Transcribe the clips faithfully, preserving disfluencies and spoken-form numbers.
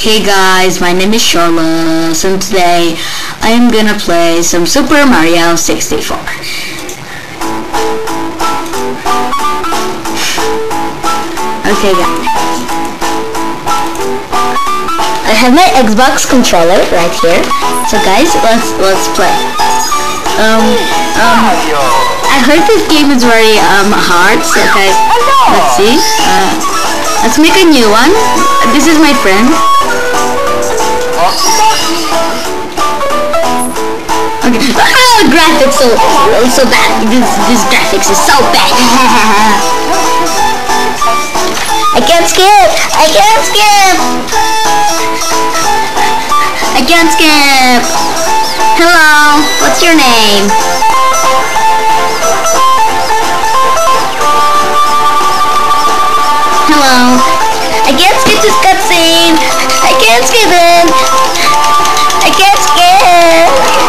Hey guys, my name is Charlotte, and today I am gonna play some Super Mario sixty-four. Okay guys, I have my Xbox controller right here. So guys, let's let's play. Um, um, I heard this game is very um hard. So guys, let's see. Uh, let's make a new one. This is my friend. Okay. Oh, graphics so so bad. This this graphics is so bad. I can't skip. I can't skip. I can't skip. Hello. What's your name? Hello. I can't skip this cutscene. I can't skip it. I can't skip.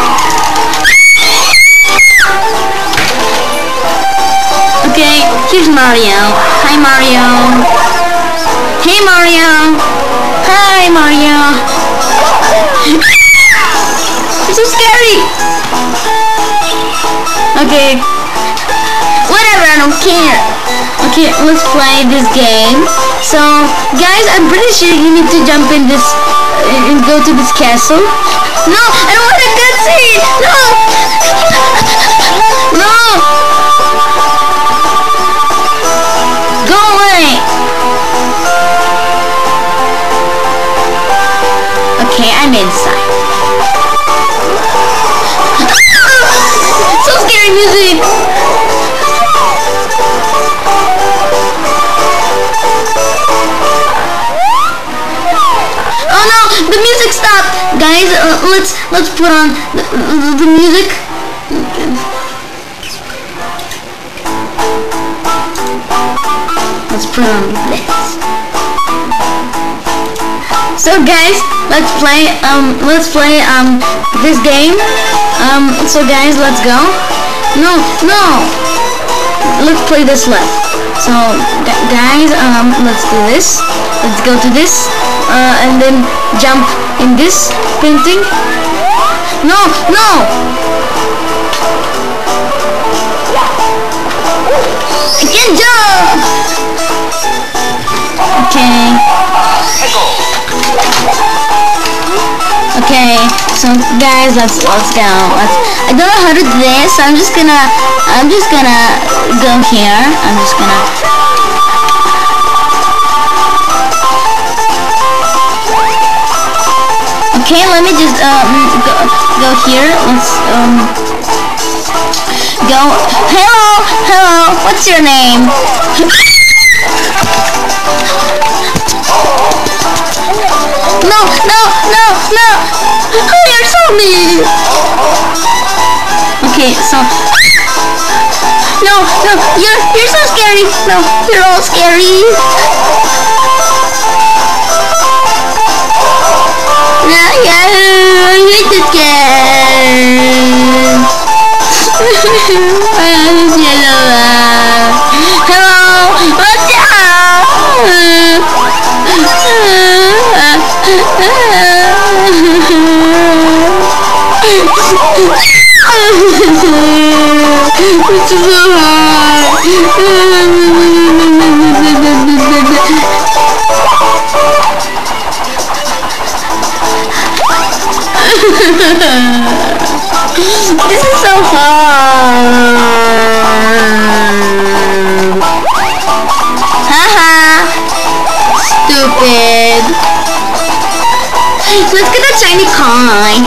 Okay, here's Mario. Hi Mario. Hey Mario. Hi Mario. It's so scary. Okay. Whatever, I don't care. Okay, let's play this game. So, guys, I'm pretty sure you need to jump in this uh, and go to this castle. No, I don't want a cutscene. No. No. Go away. Okay, I'm inside. So scary music. Oh no, the music stopped. Guys, uh, let's let's put on the, the, the music. Let's put on this. So guys, let's play um let's play um this game. Um so guys, let's go. No, no. Let's play this left. So guys, um let's do this. Let's go to this uh, and then jump in this painting. No, no. I can't jump. Okay. Okay, so guys, let's let's go. Let's, I don't know how to do this, so I'm just gonna I'm just gonna go here. I'm just gonna Okay, let me just um go, go here. Let's um go. Hello, hello. What's your name? No, no, no, no! Oh, you're so mean! Okay, so... No, no, you're, you're so scary! No, you're all scary! Yeah, yeah, I hate this game! Hello! What's up? It's so hard. This is so hard. Haha. Stupid. Let's get a shiny coin.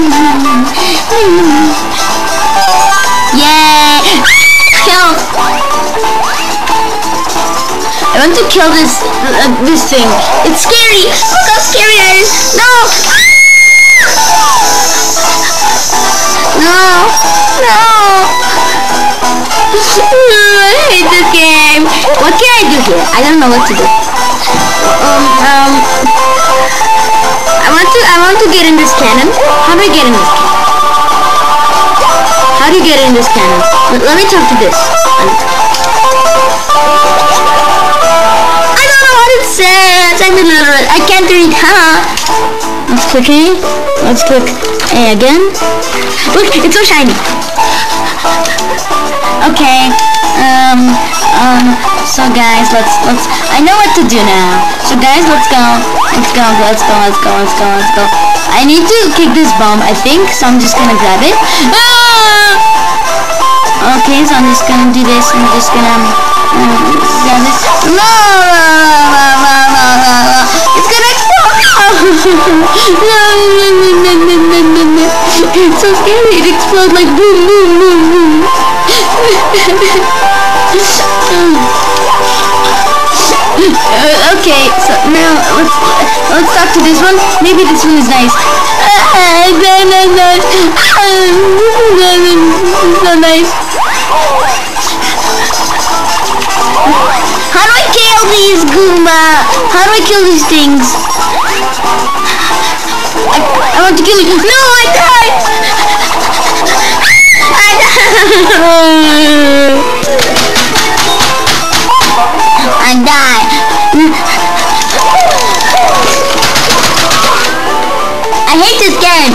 Yay! Kill! I want to kill this uh, this thing. It's scary. Look how scary it is. No! No! No! I hate this game. What can I do here? I don't know what to do. Um, um, I want to, I want to get in this cannon. How do I get in this cannon? How do you get in this cannon? Let, let me talk to this. I don't know how to says I'm illiterate. I can't read, huh? Let's click A. Let's click A again. Look, it's so shiny. Okay. Um. Um. So guys, let's let's. I know what to do now. So guys, let's go. Let's go. Let's go. Let's go. Let's go. Let's go. I need to kick this bomb, I think. So I'm just gonna grab it. Ah! Okay. So I'm just gonna do this. I'm just gonna um, grab this. No! It's gonna explode! No! No! No! No! No! No! No! No! It's so scary. It explodes like boom! Boom! Boom! Boom! Uh, okay, so now let's let's talk to this one. Maybe this one is nice. Uh, no, no, no. Uh, it's not nice. How do I kill these Goomba? How do I kill these things? I, I want to kill you. No, I died. I died. I died. I hate this game.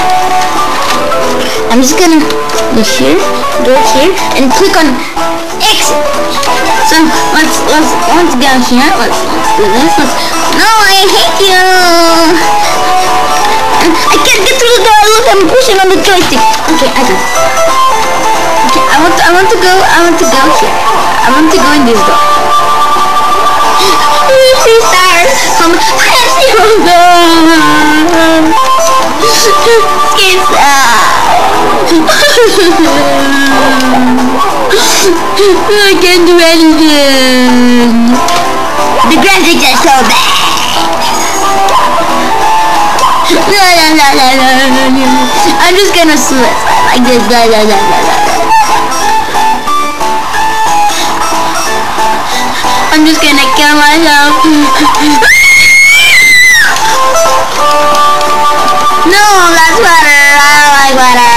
I'm just gonna go here, go here, and click on exit. So let's let's let's go here. Let's let's do this. Let's, no, I hate you. I can't get through the door. Look, I'm pushing on the joystick. Okay, I got it. Okay, I want to, I want to go. I want to go here. I want to go in this door. Three stars from zero. Skits. I can't do anything. The graphics are so bad. La, la, la, la, la, la. I'm just gonna slip like this. La, la, la, la, la. I'm just gonna kill myself. No, that's water. I don't like water.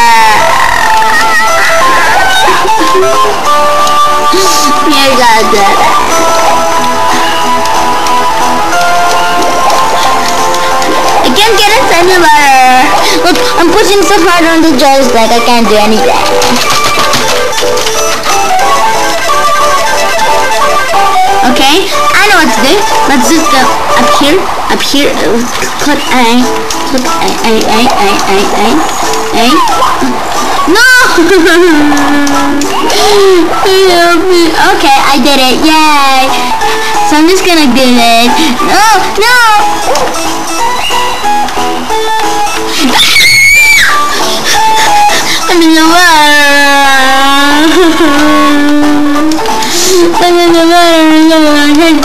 You got that. I can't get it anywhere. Look, I'm pushing so hard on the joystick. I can't do anything. Okay, I know what to do. Let's just go up here, up here. Click A, click A, A, A, A, A, A, A. No! Help me. Okay, I did it. Yay! So I'm just gonna do it. No, no! I'm in the water. I'm in the water.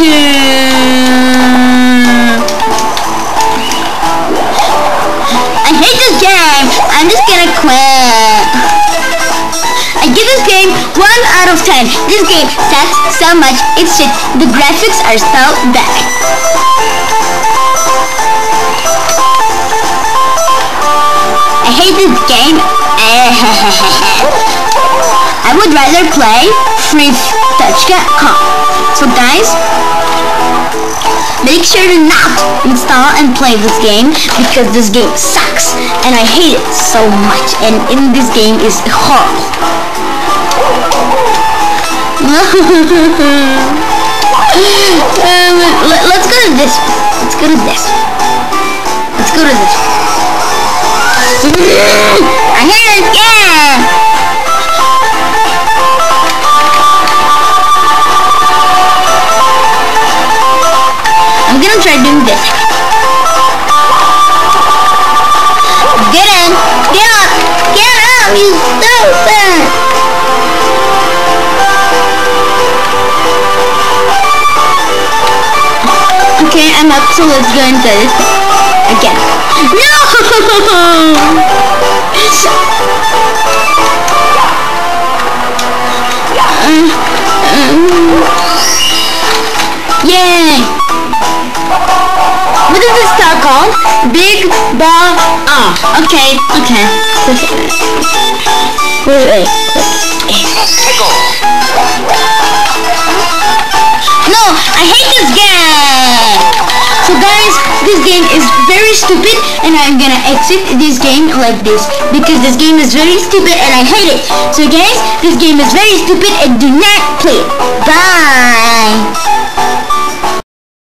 I hate this game. I'm just gonna quit. I give this game one out of ten. This game sucks so much. It's shit. The graphics are so bad. I hate this game. I would rather play free touch dot com. So guys, make sure to not install and play this game because this game sucks and I hate it so much, and in this game is horrible. um, let, let's go to this one. Let's go to this one. Let's go to this one. I hate it, yeah! I'm gonna try doing this. Get in! Get up! Get up, you stupid! Okay, I'm up, so let's go into this again. No! uh, um, yay! What is this star called? Big Ball. Ah, okay, okay. Wait, wait. No, I hate this game. So guys, this game is very stupid, and I'm gonna exit this game like this because this game is very stupid and I hate it. So guys, this game is very stupid and do not play it. Bye.